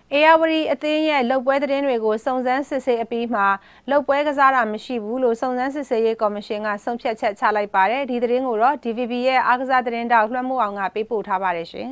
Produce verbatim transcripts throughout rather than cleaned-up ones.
အေယာဝတီအသင်းရဲ့လှုပ်ပွဲသတင်းတွေကိုစုံစမ်းစစ်ဆေးအပြီးမှာလှုပ်ပွဲကစားတာမရှိဘူးလို့စုံစမ်းစစ်ဆေးရေးကော်မရှင်ကဆုံးဖြတ်ချက်ချလိုက်ပါတယ်။ဒီသတင်းကိုတော့ D V B ရဲ့အားကစားသတင်းတောက်လွှမ်းမိုးအောင်ကပေးပို့ထားပါတယ်ရှင်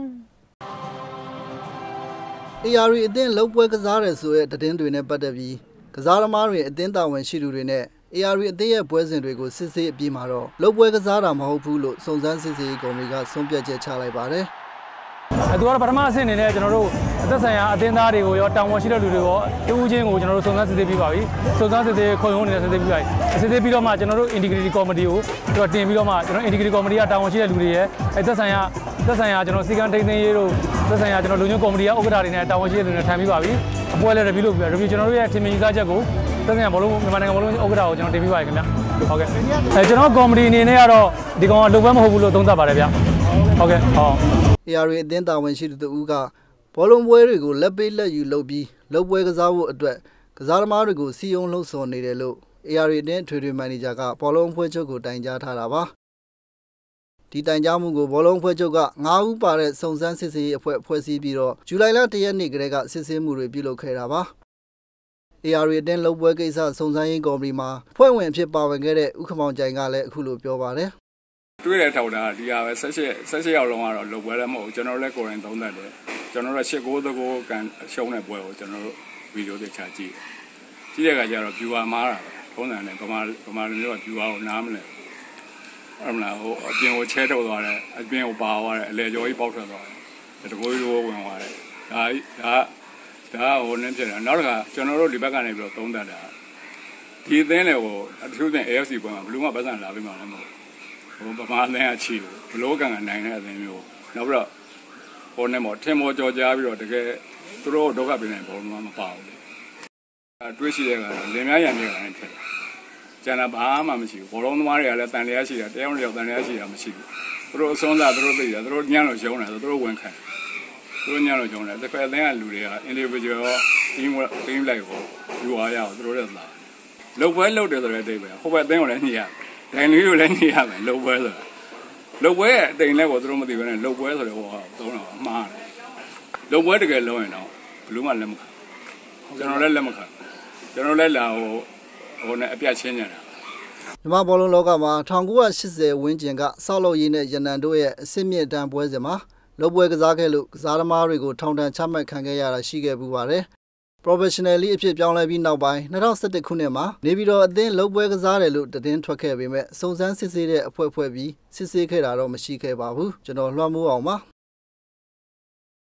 ။အေယာဝတီအသင်းလှုပ်ပွဲကစားတယ်ဆိုတဲ့သတင်းတွေနဲ့ပတ်သက်ပြီးကစားသမားတွေအသင်းတာဝန်ရှိသူတွေနဲ့အေယာဝတီအသင်းရဲ့ပွဲစဉ်တွေကိုစစ်ဆေးအပြီးမှာတော့လှုပ်ပွဲကစားတာမဟုတ်ဘူးလို့စုံစမ်းစစ်ဆေးရေးကော်မတီကဆုံးဖြတ်ချက်ချလိုက်ပါတယ်။အဲသူကတော့ပထမအဆင့်အနေနဲ့ကျွန်တော်တို့အသက်ဆိုင်ရာအသင်းသားတွေကိုရောတောင်ဝန်ရှိတဲ့လူတွေရောတူးချင်းကိုကျွန်တော်တို့စုံစမ်းစစ်ဆေးပြီးပါပြီ။စုံစမ်းစစ်ဆေးခွင့်ရုံးအနေနဲ့စစ်ဆေးပြီးပါပြီ။စစ်ဆေးပြီးတော့မှကျွန်တော်တို့ integrity committee ကိုကျွန်တော်တင်ပြီးတော့မှကျွန်တော် integrity committee ကတောင်ဝန်ရှိတဲ့လူတွေရဲ့အဲသက်ဆိုင်ရာသက်ဆိုင်ရာကျွန်တော်စီကံထိန်းသိမ်းရေးတို့သက်ဆိုင်ရာကျွန်တော်လူညွှန်ကော်မတီကဥက္ကဋ္ဌတွေနဲ့တောင်ဝန်ရှိတဲ့လူတွေထိုင်ပြီးပါပြီ။အပွဲလည်း review လုပ်ပြီး review ကျွန်တော်တို့ရဲ့ထင်မြင်ယူဆချက်ကိုသက်ဆိုင်ရာဘလုံးမြန်မာနိုင်ငံဘလုံးဥက္ကဋ္ဌကိုကျွန်တော်တင်ပြီးပါပြီခင်ဗျ။ဟုတ်ကဲ့။အဲကျွန်တော်ကော်မတီအနေနဲ့ကတော့ဒီကောင်ကလုပ်ပွဲမဟုတ်ဘူးလို့သုံးသပ်ပါတယ်ဗျ။ဟုတ်ကဲ့။ဟုတ်အေယာဝတီအသင်းတာဝန်ရှိသူတို့ကဘောလုံးပွဲတွေကိုလက်ပေးလက်ယူလုပ်ပြီးလုပ်ပွဲကစားဖို့အတွက်ကစားသမားတွေကိုစီယုံလှုပ်ဆော်နေတယ်လို့အေယာဝတီအသင်းထွေထွေမန်နေဂျာကဘောလုံးအဖွဲ့ချုပ်ကိုတိုင်ကြားထားတာပါဒီတိုင်ကြားမှုကိုဘောလုံးအဖွဲ့ချုပ်ကငါးဦးပါတဲ့စုံစမ်းစစ်ဆေးရေးအဖွဲ့ဖွဲ့စည်းပြီးတော့ဇူလိုင်လတစ်ရက်နေ့ကတည်းကစစ်ဆေးမှုတွေပြုလုပ်ခဲ့တာပါအေယာဝတီအသင်းလုပ်ပွဲကိစ္စစုံစမ်းရေးကော်မတီမှာဖွဲ့ဝင်အဖြစ်ပါဝင်ခဲ့တဲ့ဦးခမောင်ကြိုင်ကလည်းအခုလိုပြောပါတယ်တွေ့တဲ့ထောက်တာဒီဟာပဲဆက်ရှက်ဆက်ရှက်ရောက်လုံးကတော့လုပ်ပွဲလည်းမဟုတ်ကျွန်တော်လည်းကိုယ်တိုင်သုံးသပ်တယ်ကျွန်တော်တို့ရှစ်ကိုးသကိုးကန်ရှုံးတဲ့ပွဲကိုကျွန်တော်တို့ဗီဒီယိုတွေချကြည့်ကြည့်တဲ့အခါကျတော့ viewer မားတာပဲထုံးစံနဲ့ဗမာဗမာလူမျိုးက viewer ကိုနားမလဲအဲ့မလားဟိုအပြင်ကိုချဲထုတ်သွားတယ်အပြင်ကိုပါသွားတယ်အလေကျော်ကြီးပေါက်ထွက်သွားတယ်တကိုးရိုးဝင်သွားတယ်ဒါဒါဒါဟိုနည်းဖြစ်တယ်နောက်တစ်ခါကျွန်တော်တို့ဒီဘက်ကနေပြီးတော့သုံးသပ်တာဒီအသင်းတွေကိုအထူးသဖြင့် A F C ပွဲမှာဘလူးကပတ်စံလာပြီးမှလည်းမဟုတ်ဟိုပမာအသင်းအချီဘလို့ကန်ကနိုင်တဲ့အသင်းမျိုးနောက်ပြီးတော့ဟိုနဲ့မော်ထင်မော်ကြော်ကြားပြီးတော့တကယ်သူတို့ဒုက္ခပြင်နေဘောလုံးမပါဘူးလေအဲတွေးရှိတဲ့ကလင်များရံပြကနေဖြစ်တယ်ကျန်တာဘာမှမရှိဘူးဘောလုံးသမားတွေကလည်းတန်တရားရှိတာတရားရုံးတန်တရားရှိတာမရှိဘူးသူတို့အစွန်းစားသူတို့သိတယ်သူတို့ညံ့လို့ရှုံးတယ်သူတို့ဝင်ခံသူတို့ညံ့လို့ရှုံးတယ်တစ်ဖက်အသင်းကလူတွေက individual team team လိုက်ကိုယူအားရအောင်သူတို့လည်းလာလှုပ်ပွဲလှုပ်တယ်ဆိုတဲ့အတိတ်ပဲဟိုဘက်အသင်းကိုလည်းညှိရဒိုင်လူကိုလည်းညှိရမယ်လှုပ်ပွဲဆိုလှုပ်ပွဲရဲ့အတိမ်လက်ကိုသူတို့မသိဘဲနဲ့လှုပ်ပွဲဆိုတဲ့ဟိုဟာသုံးတာအမှားတယ်လှုပ်ပွဲတကယ်လုံးရင်တော့ဘလူးမှလက်မခံကျွန်တော်လည်းလက်မခံကျွန်တော်လည်းလာဟိုဟိုနဲ့အပြတ်ချင်းကြတာမြန်မာဘောလုံးလောကမှာ၁၉၈၀ဝန်းကျင်ကဆောက်လုပ်ရေးနဲ့ရန်နံတို့ရဲ့အစစ်မြစ်တန်းပွဲစဉ်မှာလှုပ်ပွဲကစားခဲ့လို့ကစားသမားတွေကိုထောင်ဒဏ်ချမှတ်ခံခဲ့ရတာရှိခဲ့ပူပါတယ်professionally အဖြစ်ပြောင်းလဲပြီးနောက်ပိုင်း၂၀၁၁ခုနှစ်မှာနေပြည်တော်အသင်းလှုပ်ပွဲကစားတယ်လို့သတင်းထွက်ခဲ့ပေမဲ့စုံစမ်းစစ်ဆေးတဲ့အဖွဲ့ဖွဲ့ပြီးစစ်ဆေးခဲ့တာတော့မရှိခဲ့ပါဘူးကျွန်တော်လွှမ်းမိုးအောင်ပါ